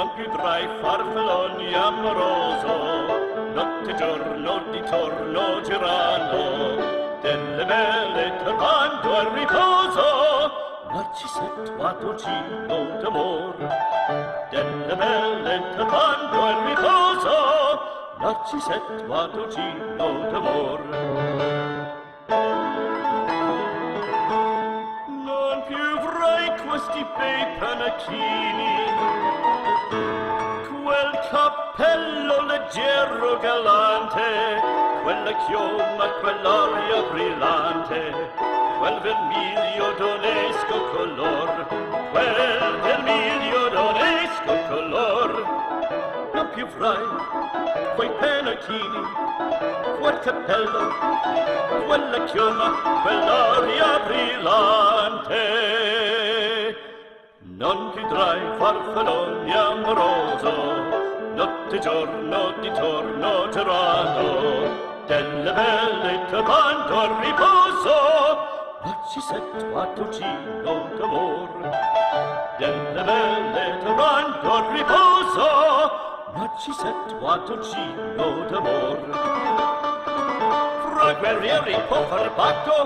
non più tra i farfalloni amoroso, notte e giorno di torno girano, delle belle turbando al riposo, Narcisetto a dolcino d'amor. Delle belle turbando al riposo, Narcisetto a dolcino d'amor. Non più avrai questi bei panacchini, quel cappello leggero galante, quella chioma, quell'aria brillante, quel vermiglio d'onesco color, quel vermiglio d'onesco color. Non più avrai quei pennacchini, quel cappello, quella chioma, quell'aria brillante. Non più tra i farfalloni amoroso, notte e giorno di torno girando, delle belle turbando al riposo, Narcisetto a dolcino d'amor. Delle belle turbando al riposo, Narcisetto a dolcino d'amor. Fra guerrieri può far patto,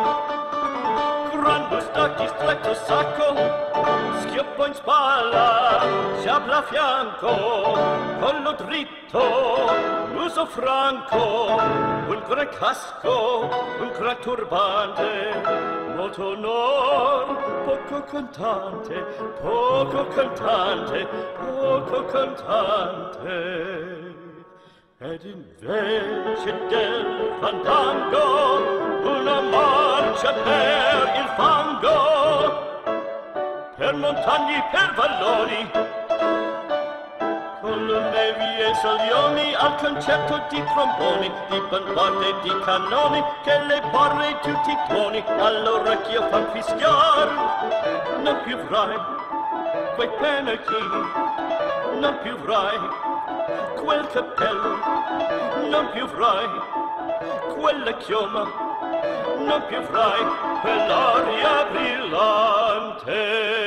gran bustacchi stretto sacco, schioppo in spalla, sciabla a fianco, collo dritto, muso franco, un gran casco, un gran turbante, molto onor, poco cantante, poco cantante, poco cantante. Ed invece del fandango una marcia per il fango, per montagne, per valloni, con le nevi e salioni, al concerto di tromboni, di bambarde e di cannoni, che le barre e tutti i tuoni all'orecchio fan fischiar. Non più avrai quei pennacchini, non più avrai quel cappello, non più avrai quella chioma, non più avrai quell'aria brillante.